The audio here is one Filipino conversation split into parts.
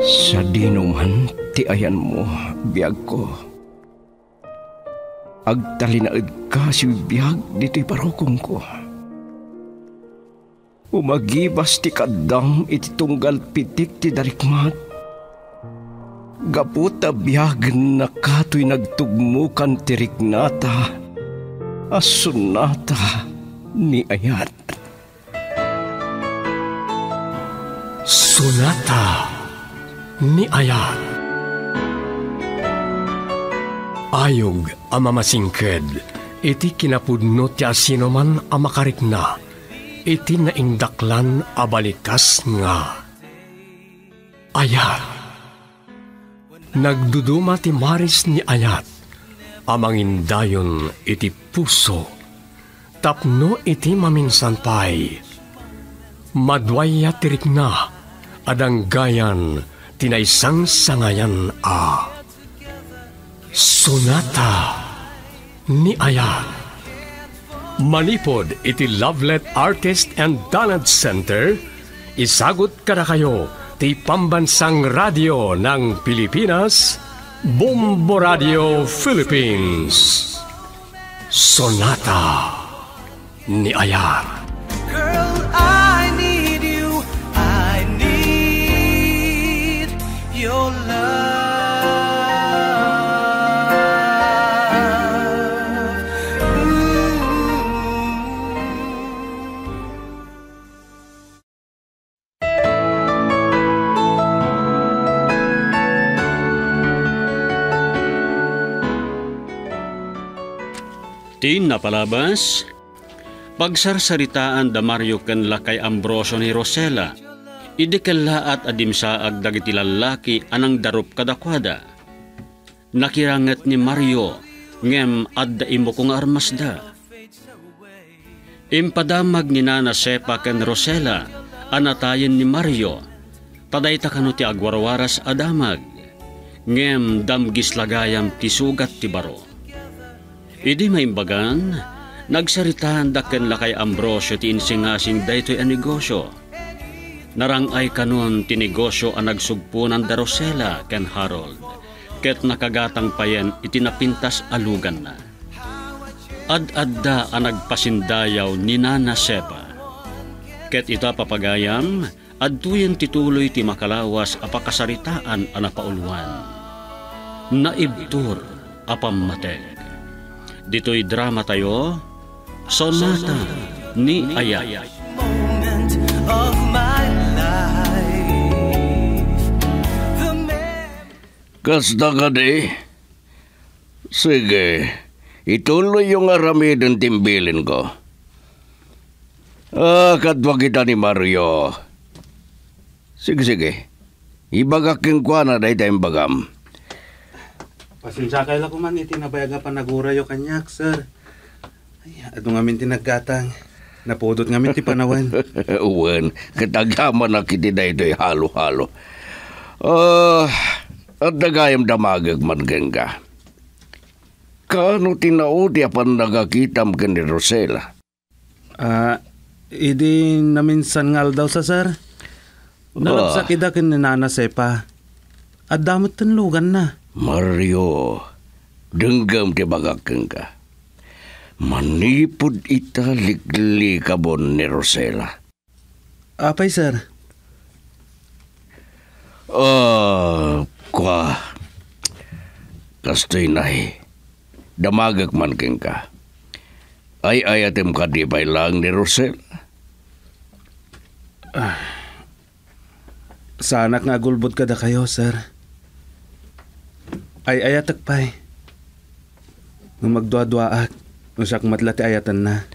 Sa dinuman ti ayan mo, biyag ko. Agtalinaed ka si biyag dito'y parokong ko. Umagibas ti kadam iti tunggal pitik ti darikmat. Gaputa biyag na kato'y nagtugmukan ti riknata, asunata ni ayat. Sonata ni Ayat. Ayog amamasingked, iti kinapudno ti asinoman amakarikna, iti naindaklan abalikas nga. Ayat. Nagduduma ti maris ni Ayat, amangindayon iti puso, tapno iti maminsan pay. Madwaya tirikna, adang gayan, tinaysang sangayan a. Sonata ni Ayat. Manipod iti Lovelet Artist and Talent Center, isagot kada kayo ti Pambansang Radio ng Pilipinas, Bombo Radio Philippines. Sonata ni Ayat. Girl, I need you. I need your love. Tin napalabas, pagsarsaritaan da Mario ken lakay Ambrosio ni Rosela, idikalaat adimsaag dagiti lalaki anang darup kadakwada. Nakiranget ni Mario, ngem adda imo kong armasda. Impadamag ni Nana Sepa ken Rosela, anatayen ni Mario, padayta kano ti agwarwaras adamag, ngem damgis lagayam ti sugat ti baro. Idi maimbagan, nagsaritahan daken lakay Ambrosio ti insingasing daytoy a negosyo. Narangay kanon ti negosyo a nagsugpunan da Rosela ken Harold, ket nakagatang payen iti napintas alugan na. Ad-adda a nagpasindayaw ni Nana Sepa. Ket ita papagayam, adtuyen tituloy ti makalawas a pakasaritaan a napauluan. Naibtur a pammateg. Dito'y drama tayo, Sonata ni Ayat. Moment of my life. Kasta ka di? Sige, ituloy yung aramidon timbilin ko. Kadwa kita ni Mario. Sige, ibagaking kwa na dahi tayong bagam. Pasensya kayo lang kuman, itinabayaga pa nagurayo kanyak, sir. Ay, ato ngamin tinaggatang. Napudot ngamin ti panawan. Uwan, katagyaman na kiti na ito'y halo-halo. At nagayam damagag man ka. Kano tinaudi apan nagakitam ka ni Rosela? Idi naminsan ngal daw sa, sir. Nalabsakida kin ni Nana Sepa. At damot tanlugan na. Mario, denggam ti bagakeng ka. Manipod ita ligli kabon ni Rosela. Apay, sir? Kastoy nahi. Damagak man keng ka. Ay ayatem ka di bay lang ni Rosela. Sanak nga gulbot ka da kayo, sir. Ay ayatak pa'y. Nung magdua-duaak, nung siyak matlati ayatan na.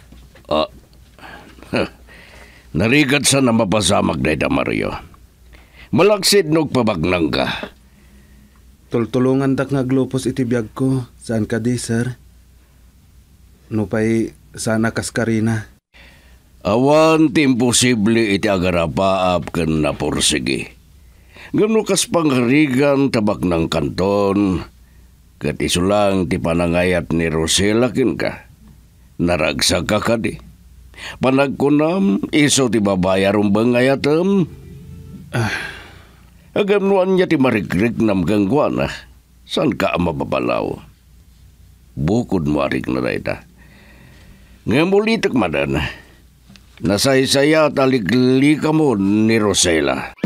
Narigat sa na mapasamag na ita, Mario. Malaksid nog pabagnang ka. Tultulungan dak nga glupos iti biyag ko. Saan ka di, sir? Nupay sana kaskarina. Awan ti imposible iti agarapaap ken napursigi. Ngano kas pangharigan tabak ng kanton, kat isulang ti panangayat ni Rosela kin ka. Naragsak ka di. Panagkunam, iso ti babayarong bangayatam. Agam nuan niya ti marigrig nam gangguana. San ka mababalaw? Bukod mo arig na dayta. Ngamulitak madan. Nasaysaya taligli ka mo ni Rosela.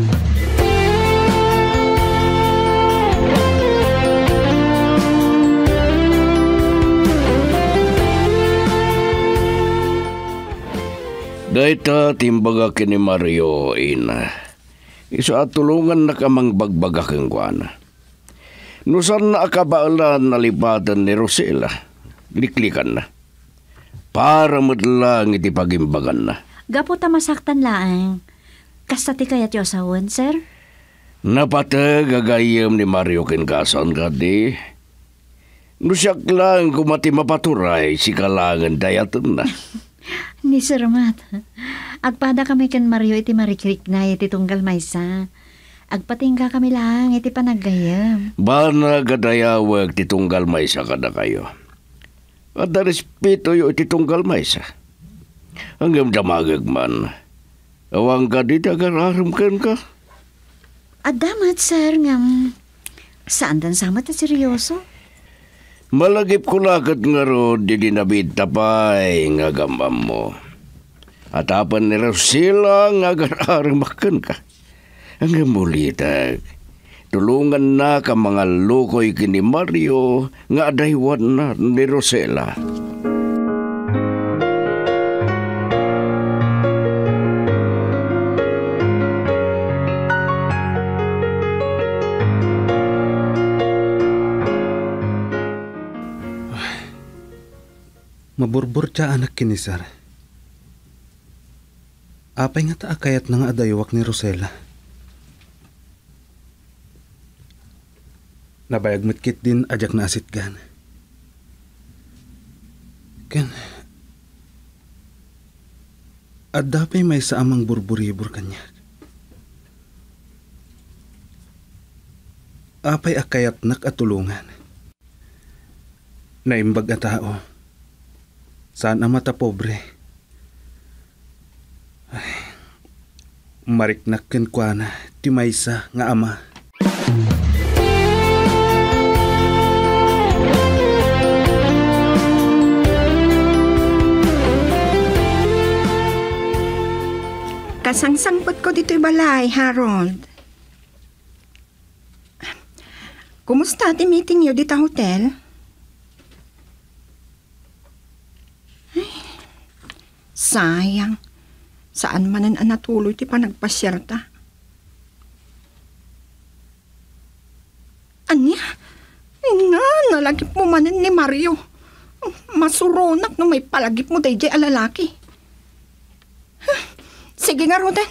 Dayta timbaga kini Mario ina. Isa at tulungan na kamang bagbaga kang kuana. Nusan na akabaalan na lipatan ni Rosela. Liklikan na. Para madlang iti pagimbagan na. Gapo ta masaktan laang. Kasta ti kayat yo asawan, sir? Napata gagayam ni Mario kinkasan ka di. Nusyak lang kumati mapaturay si kalangan dayatan na. Ni Sir Mat. Agpada kami ken Mario iti marikrik na iti tunggal maysa. Agpatingga kami lang iti panaggayam. Bana gadayawag ti tunggal maysa kada kayo. At respeto yo iti tunggal maysa. Hanggang damagag man. Awang ka di tagararam ka. Adamat, sir, ngam. Saan dan sama ta seryoso? Malagip ko lakad nga ro, di dinabid tapay nga gambam mo. At apan ni Rosela nga gararamakan ka. Ang mulitag, tulungan na ka mga lokoy kini Mario nga adaywan na ni Rosela. Maburbur siya anak kinisar. Apay nga taakayat na nga adayawak ni Rosela. Nabayag matkit din ajak na asitgan. Ken, adapay may sa amang burburibur kanya. Apay akayat nak atulungan. Naimbag a tao. Saan ang mata pobre? Ay, mariknakken kwa na ti maysa nga ama. Kasangsangpot ko dito'y balay, Harold. Kumusta ti meeting niyo dito hotel? Sayang. Saan manan ang natuloy ti panagpasyerta? Anya? Nga, nalagip mo manan ni Mario. Masuronak no may palagip mo day alalaki. Sige nga, Roden.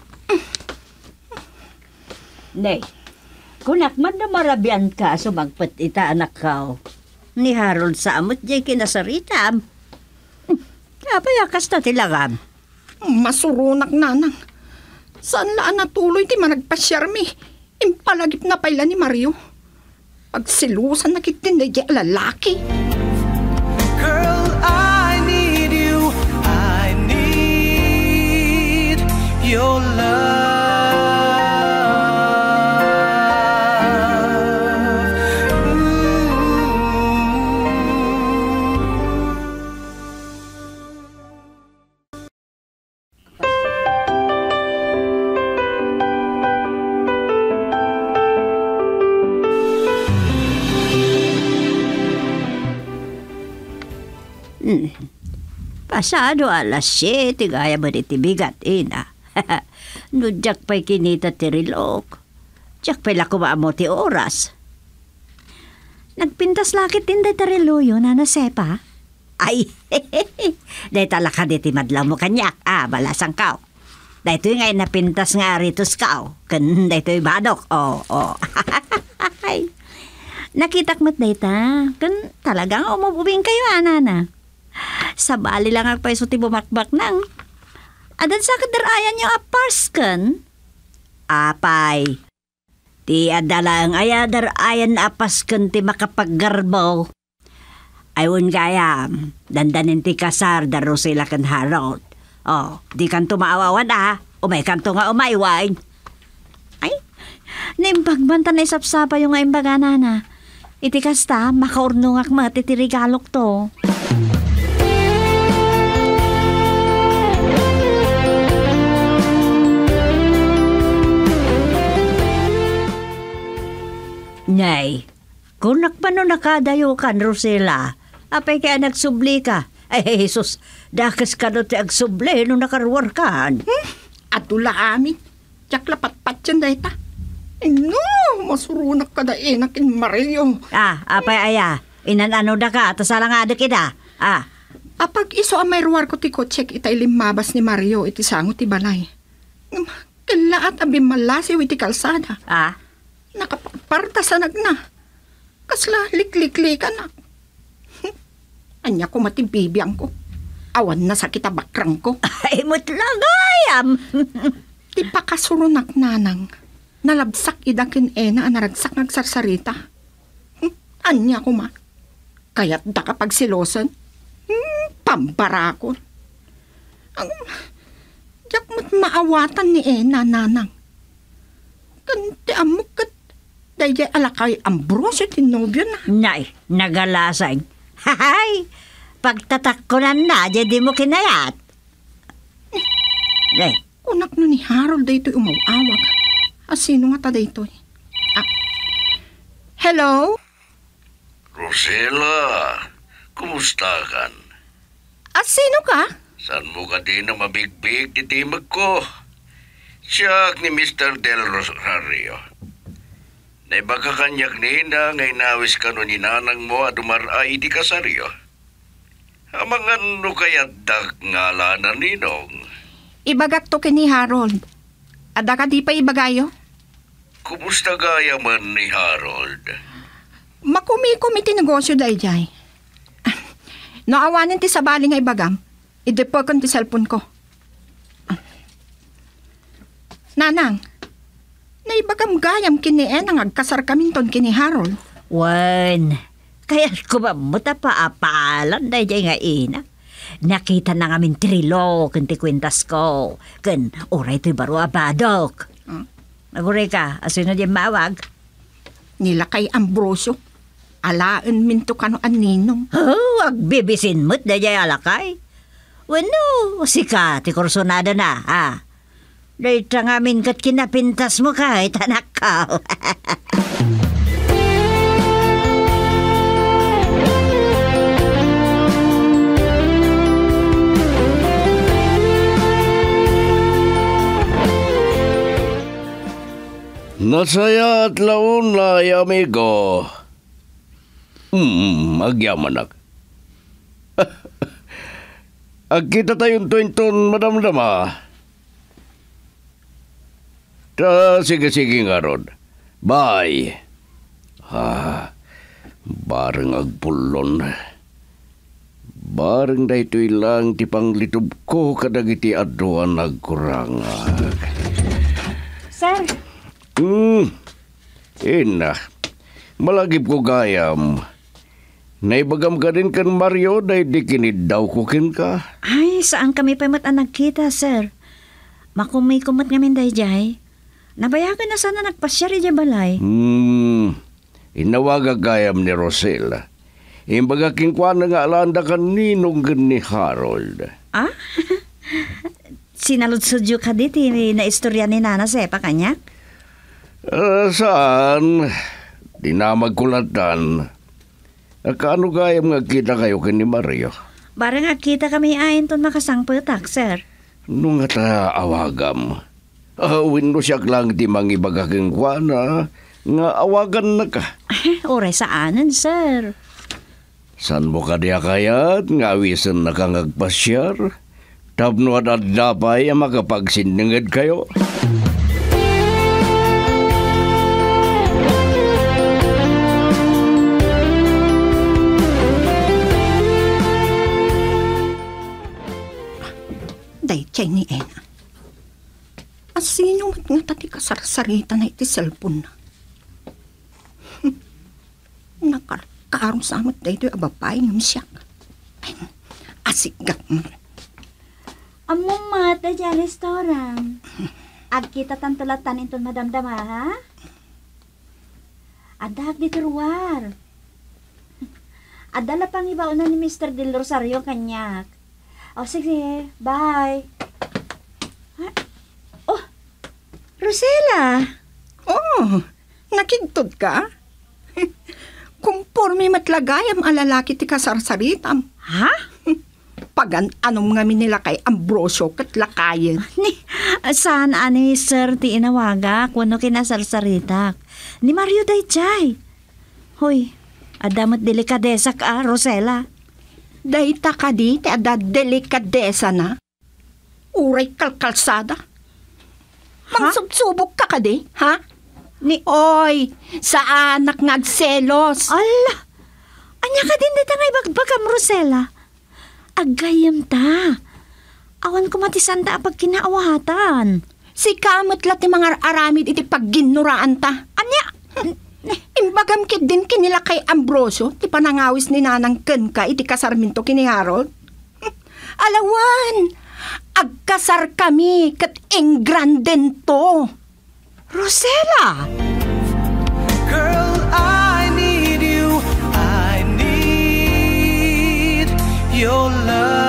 Nay, kunak man na marabian ka sumagpat ita anak kao. Ni Harold sa amot jay kinasaritam. Kapayakas na tilagam. Masurunak nanang. Saan laan natuloy ti managpasyarmi? Impalagip na pala ni Mario. Pagsilusan na kitinday di lalaki. Girl, I need you. I need your love. Pasado alas 7, gaya ba iti bigat, ina? No, jak pa'y kinita ti rilok. Jak pa'y lakuma mo ti oras. Nagpintas lakit din ti riloyo na nasepa. Ay, day talaka di ti madlaw mo kanyak. Balasang kao. Day to'y ngay napintas nga ritos kao. Kan day to'y badok. Nakitak mat day ta. Kan talagang umububing kayo, anana. Sa bali lang ang paiso ti bumakbak nang. Adan sa kadarayan yung aparskan. Apay. Ti adalang ayadarayan apaskan ti makapaggarbaw. Ayun kaya, dandanin ti kasar daro sila kan Harold. Di kan tumaawawan umay kan to nga umayway. Ay, Nimpagbanta na isapsapa yung imbaga na. Iti kasta, makaurnungak matitirigalok to. Nay, kung nakpano nakadayo kan, Rosela, apay kaya nagsubli ka. Ay, Jesus, dakas ka doon ti agsubli nung nakaruwar kan. Atula amin. Tsak lapat-pat yan dahita. No, masurunak ka da inakin Mario. Apay aya, inanano da ka, tasala nga da kita. Apag iso ang may ruwar ko ti kotsek itay limabas ni Mario iti sango ti balay. Kalaat abi malasiw iti kalsada. Nakapagpartasanag na. Kasla likliklikan na. Anya ko matibibiyang ko. Awan na sa kita bakrang ko. Ay, mutlagayam. Di pa kasurunak nanang. Nalabsak idakin ena ang naragsak nagsarsarita. Anya ko ma. Kaya't da kapag silosan. Pambarakon. Yak mat maawatan ni ena nanang. Kanti amok kat dayay alakay Ambrosio tinobyo na. Nay, nagalasay. Hay, pagtatakkunan na, di mo kinayat. Nay. Unak no ni Harold daytoy umawawag. Sino nga ta daytoy? Hello? Rosela, kumusta kan? Sino ka? San mo ka din na mabigbig di timag ko? Siyak ni Mr. Del Rosario. Naibaga kanyak nina ngay nawis ka no ni nanang mo at umaray di kasaryo. Amangan no kaya dak ngala na ninong. Ibagak to kini Harold. Ada ka di pa ibagayo? Kumusta gaya man ni Harold? Makumi-kumi ti negosyo da ijay. No awanin ti sabali nga ibagam, idepokon ti cellphone ko. Nanang, naibagam gayam kini ang agkasar kaminton kini Harold. Wan, kaya ko ba muta pa apalan da ijay nga ina? Nakita na ngamin trilo kanti kwintas ko. Kan oray to'y baro abadok. Naguray ka, asino di mawag? Nila kay Ambrosio. Alaan minto kano aninong. Wag bibisin mo't da jay alakay. Wano, sika, ti kursonada na, Dahil ngamin kat kinapintas mo kahit anak ka. Nasaya at laon na, amigo. Agyamanak. Agkita tayong tuwinton, madamdama. Sige nga ron. Bye. Bareng agpulon. Bareng da ito'y lang tipang litob ko kadagiti aduan nagkurangag. Sir? Ina, malagip ko gayam. Naibagam ka din kan Mario dahil di kinidaw ko kin ka. Ay, saan kami pa nagkita, sir? Makumay-kumat ngamin dahi jay. Nabayagan na sana nagpasyari jay balay. Inawaga gayam ni Rosela. Imbaga kinkwa na nga alanda ka ninong ni Harold. Sinaludsudyo ka diti na istorya ni Nana Sepa kanya? Saan? Di na magkulatan. Kaano gayam nga kita kayo ni Mario? Barang nga kita kami ayin ton makasangpetak, sir. Nung ta awagam. Wino siya lang di mangibagaking kwa na nga awagan na ka. Oray saanan, sir. San mo ka diya kayat nga awisan na kang agpasyar? Tapno at dapay ang makapagsiningad kayo. Daychay ni Ena. Asino mat nga tati kasarsarita na iti cellphone na. Nakarkarong samot dayto ababay ng siyak. Asigak mo. Among mata dyan restaurant. Agkita tantulatan inton madamdama, ha? Adag dito ruwar. Adala pang ibaon na ni Mr. Del Rosario kanyak. O sige, bye. Oh, Rosela. Oh, nakigtod ka? Kumporme matlagayam alalaki ti kasarsaritam. Ha? Pagan anong ngamin nila kay Ambrosio kat lakayen. Ni, saan ani sir ti inawaga kuno kinasarsaritak? Ni Mario Dayjay. Hoy, adamat delikadesa ka, Rosela. Dayta ka di, ti ada delikadesa na. Uray kalkalsada. Magsubsubok ka di, ha? Ni, Oy, sa anak nagselos. ala, anya ka din dita nga ibagbagam, Rosela. Agayam ta. Awan ko matisan ta pag kinaawatan. Si kamot lat ti mga aramid iti pagginuraan ta. Anya, Imbagam kit din kinila kay Ambrosio, ti panangawis ni Nanang Ken ka iti kasarminto kini Harold. Alawan, agkasar kami kat engranden to. Rosela! Girl, I need you. I need your love.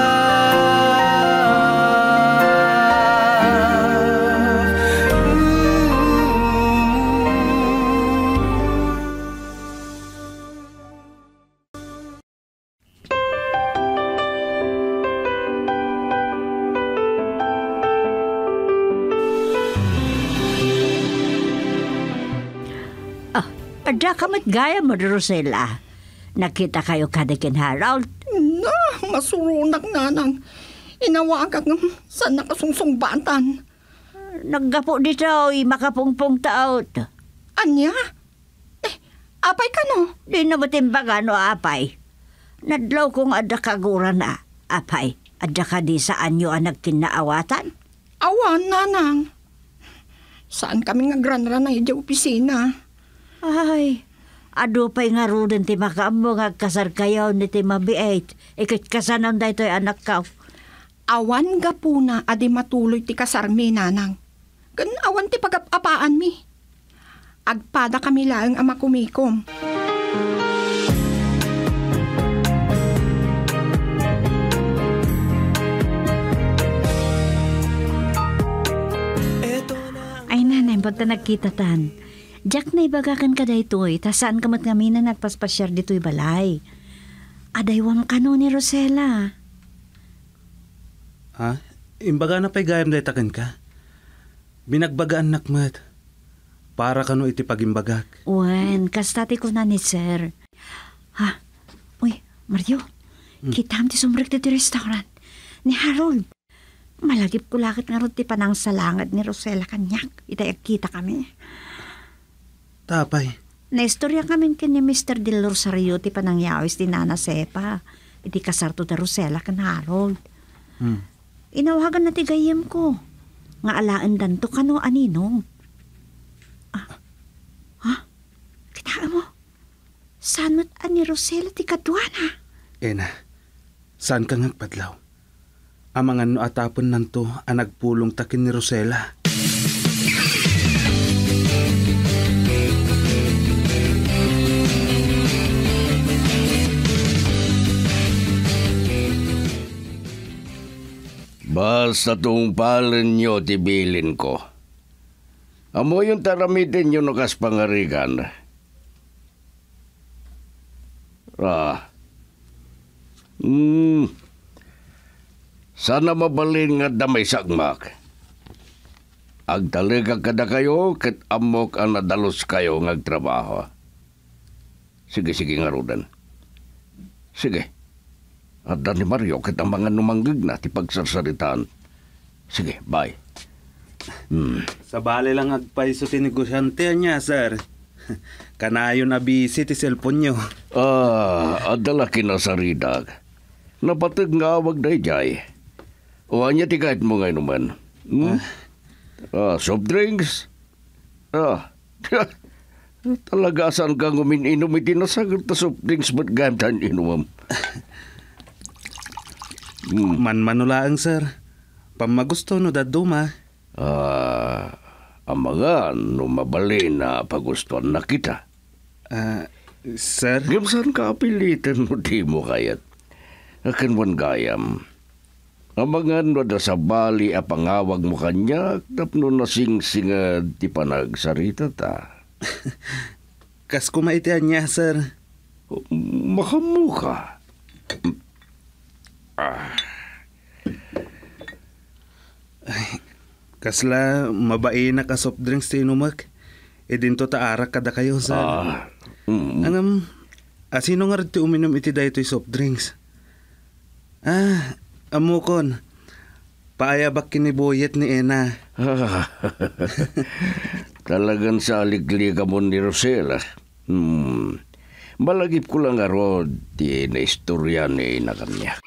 Ada kamat gaya mo, Rosela. Nakita kayo kadakin Harold. Na, masurunak Nanang. Inawagag ng sa nakasungsungbatan. Naggapo dito, makapungpong taot. Anya? Apay ka no? Di na matimbaga no, apay. Nadlaw kong ada kagura na, apay. Ada ka di saan nyo ang nagkinaawatan? Awan, Nanang. Saan kami nga granra na ija opisina? Ay, ado pa'y nga rudin ti makaamo nga kasar kayo ni ti mabiait. Ikit kasanon da ito'y anak ka. Awan ga po na adi matuloy ti kasarmi, Nanang. Gan awan ti pagapapaan mi. Agpada kami lang ama kumikom. Ay nanay, pagta nagkita tan. Jack na ibagakan ka da ito'y, ta saan kamat ngamin na nagpaspasyar dito'y balay. Adaywam ka no ni Rosela. Ha? Imbaga na pa'y gayam da itakin ka. Binagbagaan nakmat. Para ka no iti pagimbagak. Wen, kastati ko na ni sir. Ha? Uy, Mario, kitam ti sumrek ti restaurant ni Harold. Malagip ko lakit nga ron ti panang salangad ni Rosela kanyak. Itayag kita kami. Tapay. Naistorya kami ni Mr. Del Rosario ti panangyawis ti Nana Sepa. Iti kasarto ti Rosela kan Harold. Inawagan na ti gayem ko. Nga alaan danto kano aninong. Ha? Kita mo? Saan mo't ani Rosela ti kadwana? Ena, saan ka ngagpadlaw? Amangan no atapon nanto ang nagpulong takin ni Rosela. Basta tungpalan nyo tibilin ko. Amo yung taramitin nyo nakas pangarigan. Sana mabalin nga damay sagmak. Agtalaga kada kayo, kat amok ang nadalos kayo ngagtrabaho. Sige, nga rudan. Sige. Ada ni Mario, kat ang mga numanggig na ti pagsarsaritaan. Sige, bye. Sa bale lang agpaiso ti negosyante niya, sir. Kanayon na busy ti cellphone nyo. Adala kinasaridag. Napatag nga awag dayjay. O anya ti kahit mo ngayon naman. Soft drinks. Talaga saan kang umininom iti nasagot na soft drinks ba't gantan inumam? Manmanulaan, sir. Pamagusto no daduma. Amagan no mabali na pagustuhan na kita. Sir? Gamsan ka apilitan mo di mo kayat. Akan wan gayam. Amangan no da sa bali a pangawag mo kanya tapno na sing-singad ti panagsarita ta. Kas kumaitian niya, sir. Makamu ka. Kasla mabae na ka soft drinks ti inumak. E dinto taarak kada kayo, sir. Angam, sino nga rin ti uminom iti dahi ito'y soft drinks? Amukon. Paayabak kiniboyet ni Ena. Talagang sa aligli ka mo ni Rosela. Malagip ko lang arod di na istorya ni ina kanya.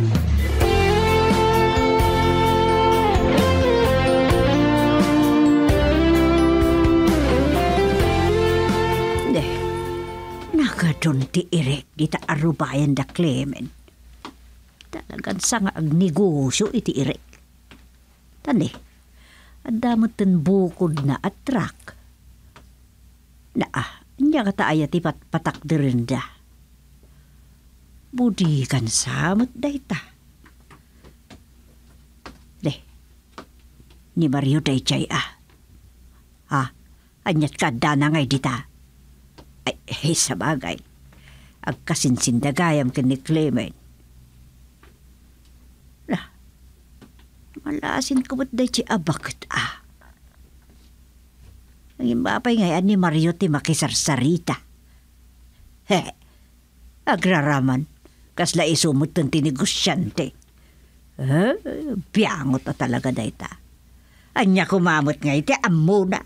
Nagadon ti Irek di ta arubayan da Clement. Talagang sa nga agnegosyo iti Irek. Tani, adamot ten bukod na at truck. Niya kataaya ti patak dirinda. Budi kan samot dayta. Ni Mario day chay anyat ka dana ngay dita. Ay, sabagay. Agkasinsindagayam ka ni Clement. Malasin ko ba't dahi si abakit Ang imbapay ngayon ni Mario ti makisarsarita. Agraraman. Kasla isumot ng tinigosyante. Piangot na talaga dahi ta. Anya kumamot ngayon ti amuna.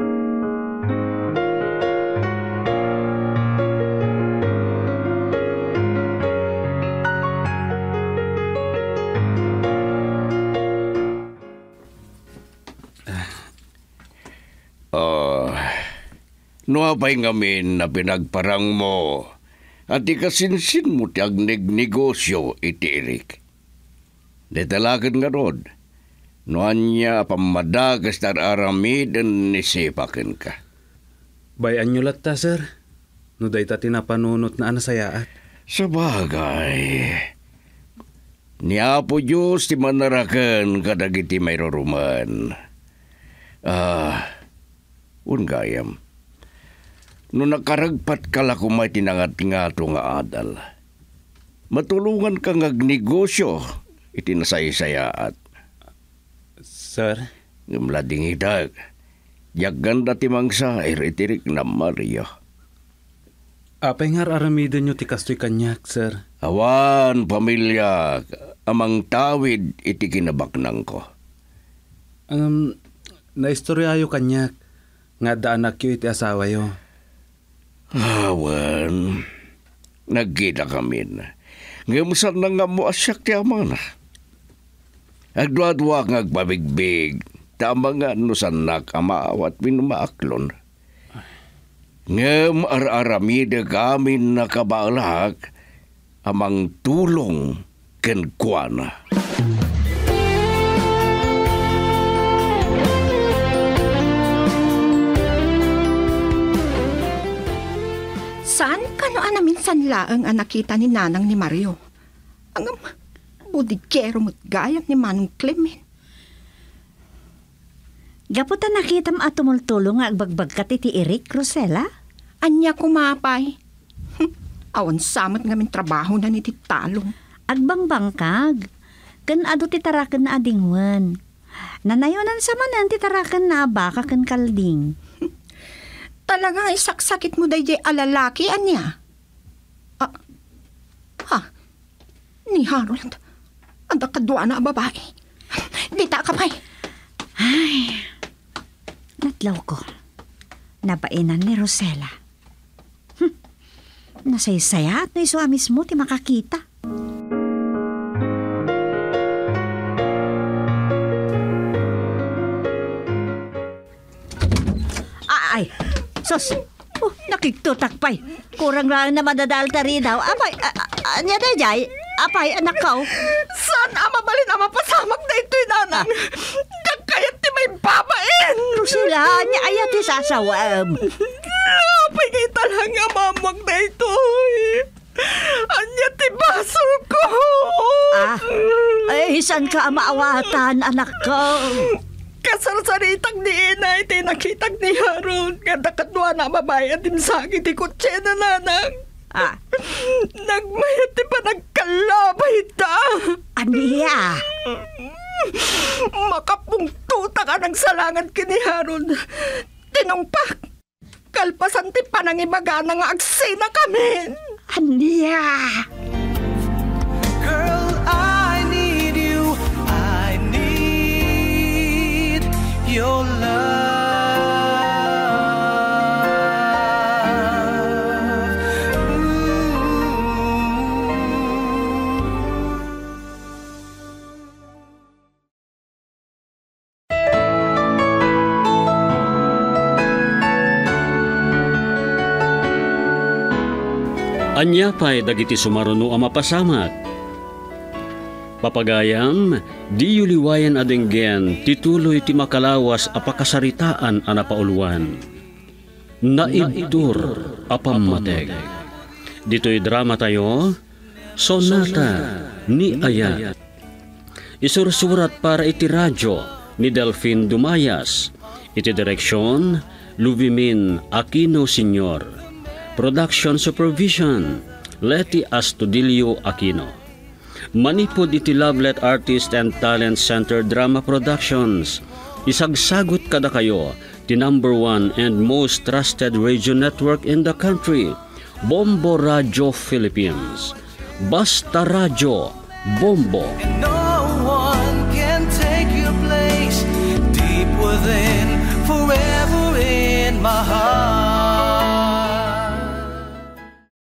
No apay ngamin na pinagparang mo at ikasinsin mo ti agneg-negosyo iti Erik. Detalagan nga rod, no anya pamadagas tar aramid ang nisipakin ka. Bayan nyo latta, sir. No day ta tinapanunot na anasayaat. Sabagay. Ni Apo Diyos ti manarakan kadagiti mayroruman. Ungayam. No nakaragpat ka la kumay tinangat-ngato nga adal. Matulungan kang agnegosyo iti nasaysayaat. Sir? Ngumlading idag. Yagganda ti mangsa itirik na Mario. Apay nga aramidan nyo ti kastoy kanyak, sir. Awan, pamilya, amang tawid iti kinabaknang ko. Naistoryayo kanyak. Nga daanak yo iti asawa yo. Awan, nagkita kami na. Ngayon na nga mo asyak ti amana. Agdwa-dwa nga agpabigbig, tama nga no sanak amaawat minumaaklon. Ngayon ar-aramida kami nakabalak amang tulong kenkwana. Saan ka no minsan laang ang nakita ni Nanang ni Mario? Ang budigero mo't gayam ni Manong Clement. Gaputan nakita mo at tumultulong nga agbagbag ka ti Eric, Rosela? Anya kumapay. Awan samot nga min trabaho na ni Titalong. Agbangbangkag. Kan ado ti tarakan na adingwan. Nanayonan sa manan ti tarakan na baka kan kalding. Talagang isaksakit mo day alalaki, anya? Ni Harold. Ada kadwa na babae. Dita ka pa'y. Ay, natlaw ko. Nabainan ni Rosela. Nasaysaya at naiswa mismo ti makakita. Ay, sos, nakiktutakpay. Kurang lang na madadalta rin daw. Apay, anya na jay? Apay, anak ko. Saan amabalin ang mapasamak na ito'y nanang? Kagkayat ti may babain. Sila, niya ayat ti sasawam. Apay Tingay talaga mamag na ito. Anya ti baso ko. Ay, saan ka maawatan, anak ko? Kasarsaritang ni Inay, tinakitag ni Harold. Ganda katwa na mabayad din sa akin, ti kutse na nanang. Nagmayat ti pa nagkalabay ta. Aniya? Makapungtuta ka ng salangan kini Harold. Tinumpak. Kalpasan ti panangibaga na nga agsina kami. Aniya? Girl, I need you. I need your love. Anya pa'y dagiti sumaruno a mapasamak. Papagayam, di yuliwayan adenggen, tituloy ti makalawas a pakasaritaan a napauluan. Naibtur a pammateg. Dito'y drama tayo, Sonata ni Aya. Isursurat para iti radyo ni Delphine Dumayas. Iti direksyon, Luvimin Aquino Sr. Production Supervision, Leti Astudillo Aquino. Manipod iti Lovelet Artist and Talent Center Drama Productions. Isagsagot kada kayo, the #1 and most trusted radio network in the country, Bombo Radio Philippines. Basta Radio, Bombo. No one can take your place deep within, forever in my heart.